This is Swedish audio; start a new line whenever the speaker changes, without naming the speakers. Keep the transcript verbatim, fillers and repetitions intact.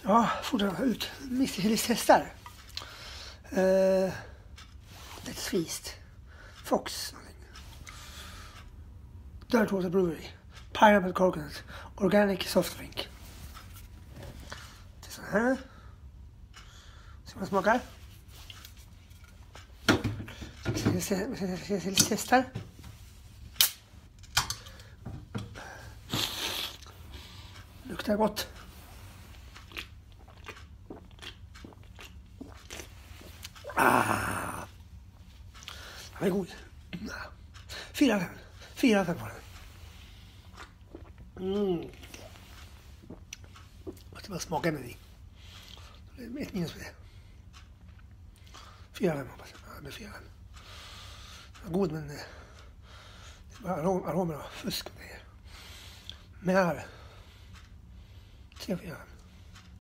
Ja, fortfarande ut. Mister testar. Uh, Let's Feast. Fox. Dirtwater Brewery. Pineapple Coconut. Organic soft drink. Det är så här. Så man smakar. Vi testar. Luktar gott. Ah. Den är god. Fyra fem. Fyra fem på den. Mm. Jag måste bara smaka med det. Det är ett minus på det. Fyra fem hoppas jag. Ja, det blir fyra fem. God, men det är bara arom, aromer och fusk. Med här. Tre, fyra fem.